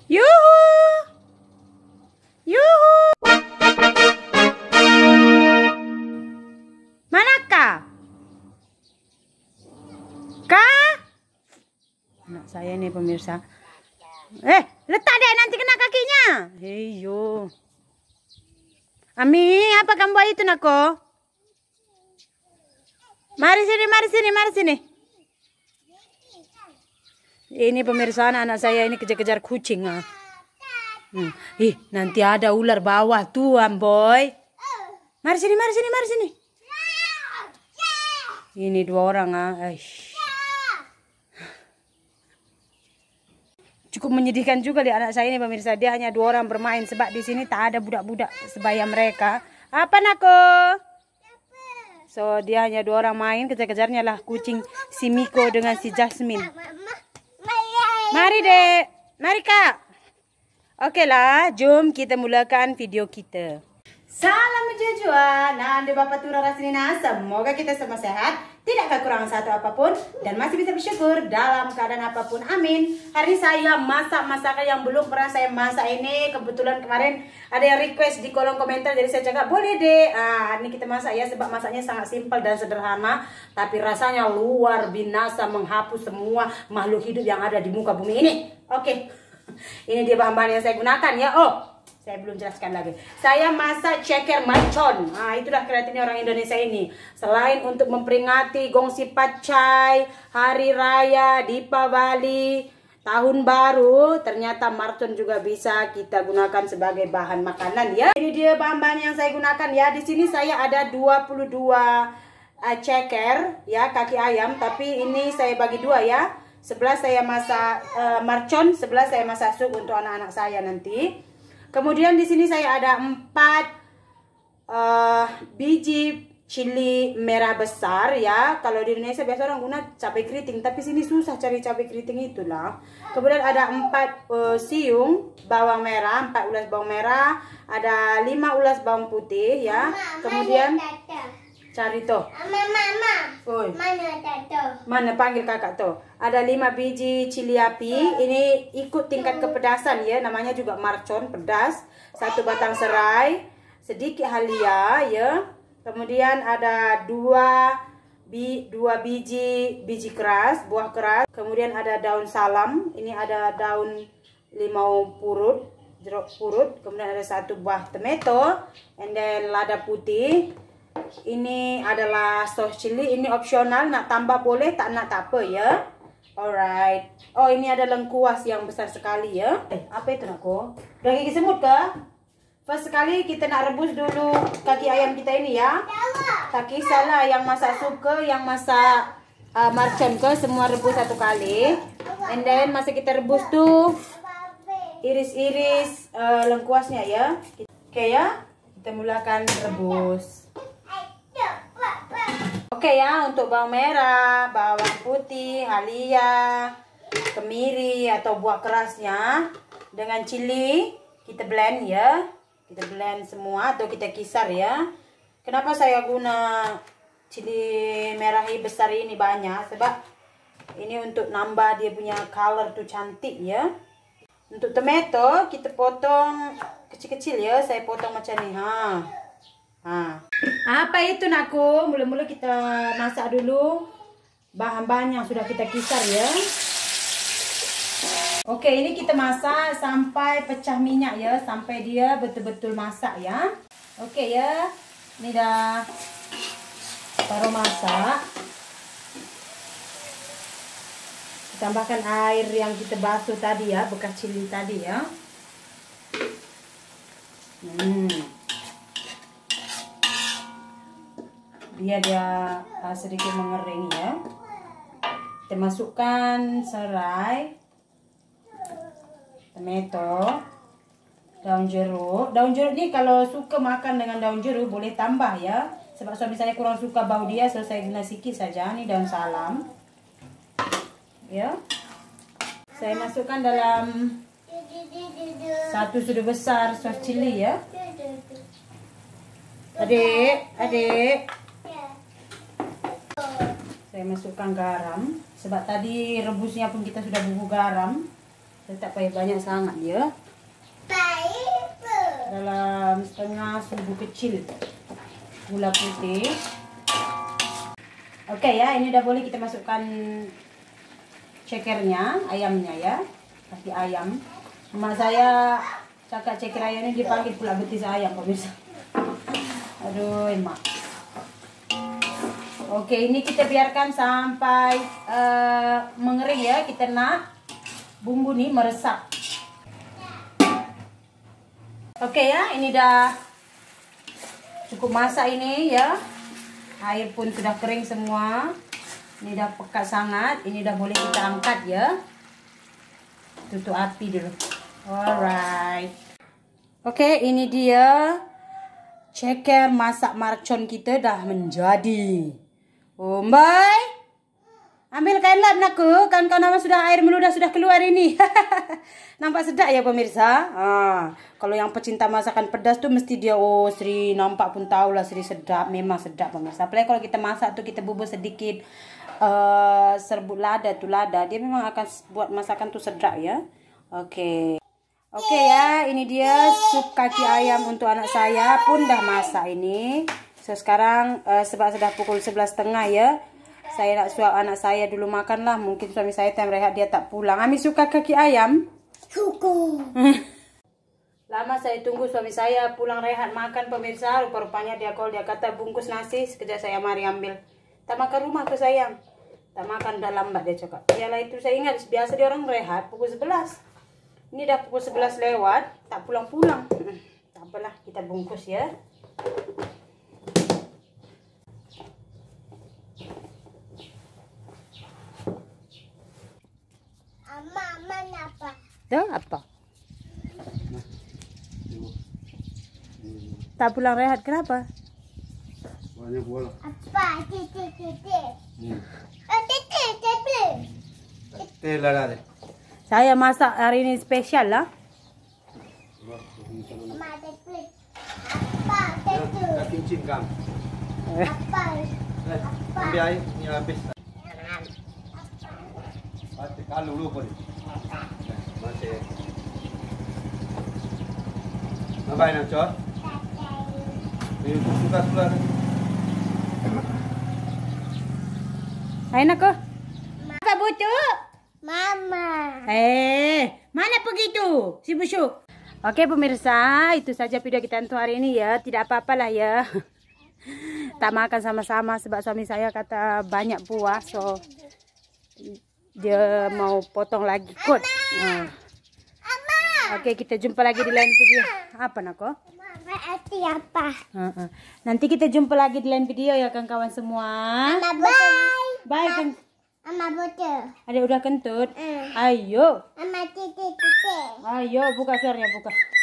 Yuhu! Yuhu! Manakah? Kak? Anak saya nih pemirsa. Letak deh nanti kena kakinya. Heyo. Ami, apa kamu buat itu nako? Mari sini, mari sini, mari sini. Ini pemirsa anak saya ini kejar-kejar kucing. Nanti ada ular bawah tuh, boy. Mari sini, mari sini, mari sini. Ini dua orang. Cukup menyedihkan juga lihat anak saya ini pemirsa. Dia hanya dua orang bermain sebab di sini tak ada budak-budak sebaya mereka. Apa nako? So dia hanya dua orang main, kejar-kejarnya lah kucing si Miko dengan si Jasmine. Mari dek, mari kak. Oke lah, jom kita mulakan video kita. Salam menjejua, nanda bapak tura rasinina. Semoga kita semua sehat, tidak kekurangan satu apapun, dan masih bisa bersyukur dalam keadaan apapun. Amin. Hari saya masak masakan yang belum pernah saya masak ini. Kebetulan kemarin ada yang request di kolom komentar, jadi saya cakap boleh deh. Ini kita masak ya, sebab masaknya sangat simpel dan sederhana, tapi rasanya luar biasa, menghapus semua makhluk hidup yang ada di muka bumi ini. Oke. Ini dia bahan-bahan yang saya gunakan ya. Saya belum jelaskan lagi. Saya masak ceker mercon. Itulah kreatifnya orang Indonesia ini. Selain untuk memperingati Gongsi Pacai, Hari Raya, Dipawali, Tahun Baru, ternyata mercon juga bisa kita gunakan sebagai bahan makanan ya. Ini dia bahan-bahan yang saya gunakan ya. Di sini saya ada 22 ceker ya, kaki ayam, tapi ini saya bagi dua ya. Sebelah saya masak mercon, sebelah saya masak sup untuk anak-anak saya nanti. Kemudian di sini saya ada 4 biji cili merah besar ya. Kalau di Indonesia biasa orang guna cabai keriting, tapi sini susah cari cabai keriting itulah. Kemudian ada 4 siung bawang merah, 4 ulas bawang merah, ada 5 ulas bawang putih ya. Kemudian cari tuh. Mana panggil kakak tuh. Ada 5 biji cili api. Ini ikut tingkat kepedasan ya. Namanya juga mercon, pedas. 1 batang serai, sedikit halia ya. Kemudian ada 2 biji keras, buah keras. Kemudian ada daun salam. Ini ada daun limau purut, jeruk purut. Kemudian ada 1 buah tomato, and then lada putih. Ini adalah sos chili, ini opsional, nak tambah boleh, tak nak tak apa ya. Alright. Ini ada lengkuas yang besar sekali ya. Apa itu nakku? Udah gigi semut ke? First sekali kita nak rebus dulu kaki ayam kita ini ya. Tak kisahlah yang masak sup ke, yang masak mercon ke, semua rebus 1 kali. And then masa kita rebus tuh iris-iris lengkuasnya ya. Oke ya, kita mulakan rebus. Oke ya, untuk bawang merah, bawang putih, halia, kemiri atau buah kerasnya dengan cili kita blend ya. Kita blend semua atau kita kisar ya. Kenapa saya guna cili merah besar ini banyak? Sebab ini untuk nambah dia punya color tuh cantik ya. Untuk tomato kita potong kecil-kecil ya. Saya potong macam ni. Apa itu nakku? Mula-mula kita masak dulu bahan-bahan yang sudah kita kisar ya. Oke, ini kita masak sampai pecah minyak ya, sampai dia betul-betul masak ya. Oke ya, ini dah taruh masak. Tambahkan air yang kita basuh tadi ya, bekas cili tadi ya. Dia sedikit mengering ya. Kita masukkan serai, tomato, daun jeruk. Daun jeruk ini kalau suka makan dengan daun jeruk boleh tambah ya. Sebab suami saya kurang suka bau dia, so saya guna sikit saja. Ini daun salam ya. Saya masukkan dalam 1 sudu besar sos cili ya. Adik. Saya masukkan garam, sebab tadi rebusnya pun kita sudah bubur garam. Tak payah banyak sangat dia. Dalam setengah sudu kecil gula putih. Oke ya, ini udah boleh kita masukkan cekernya, ayamnya ya. Kaki ayam. Mak saya cakap ceker ayam ini dipanggil pula betis ayam pemirsa. Aduh, emak. Oke, ini kita biarkan sampai mengering ya. Kita nak bumbu nih meresap. Oke ya, ini dah cukup masak ini ya. Air pun sudah kering semua. Ini dah pekat sangat. Ini dah boleh kita angkat ya. Tutup api dulu. Alright. Oke, ini dia ceker masak mercon kita dah menjadi. Oh, Mbak. Ambil kain lap nakku, kan nama sudah air meludah sudah keluar ini. Nampak sedap ya pemirsa. Kalau yang pecinta masakan pedas tuh mesti dia Sri nampak pun tahu lah Sri sedap, memang sedap pemirsa. Apalagi kalau kita masak tuh kita bubur sedikit serbuk lada tuh lada, dia memang akan buat masakan tuh sedap ya. Oke ya, ini dia sup kaki ayam untuk anak saya pun dah masak ini. So sekarang sebab sudah pukul 11.30 ya. Saya nak suap anak saya dulu makan lah. Mungkin suami saya time rehat dia tak pulang. Ami suka kaki ayam? Suka. Lama saya tunggu suami saya pulang rehat makan pemirsa. Rupa-rupanya dia call, dia kata bungkus nasi. Sekejap saya mari ambil. Tak makan rumah ke sayang. Tak makan dah lambat dia cakap. Yalah itu saya ingat biasa dia orang rehat pukul 11. Ini dah pukul 11 lewat. Tak pulang-pulang. Tak apalah kita bungkus ya. Tuh apa? Tak pulang rehat kenapa? Banyak bola. Apa? Tete. Tete lah deh. Saya masak hari ini spesial lah. Apa? Tete. Kincin kam. Apa? Ambil air ni habis. Pati kalau lupa ni. Masih. Ngapain nak cor? Ini suka suka. Hai nak ke? Apa butuh? Mama. Mana pergi tu? Si busuk. Oke pemirsa, itu saja video kita untuk hari ini ya. Tidak apa-apalah ya. Tak makan sama-sama sebab suami saya kata banyak buah, so dia mau potong lagi kot. Oke, kita jumpa lagi di lain video. Apa nak kok? Berarti apa? Nanti kita jumpa lagi di lain video ya kawan-kawan semua. Mama bye. Bye kan. Mama butuh. Ada udah kentut. Ayo. Mama tete. Ayo buka suaranya buka.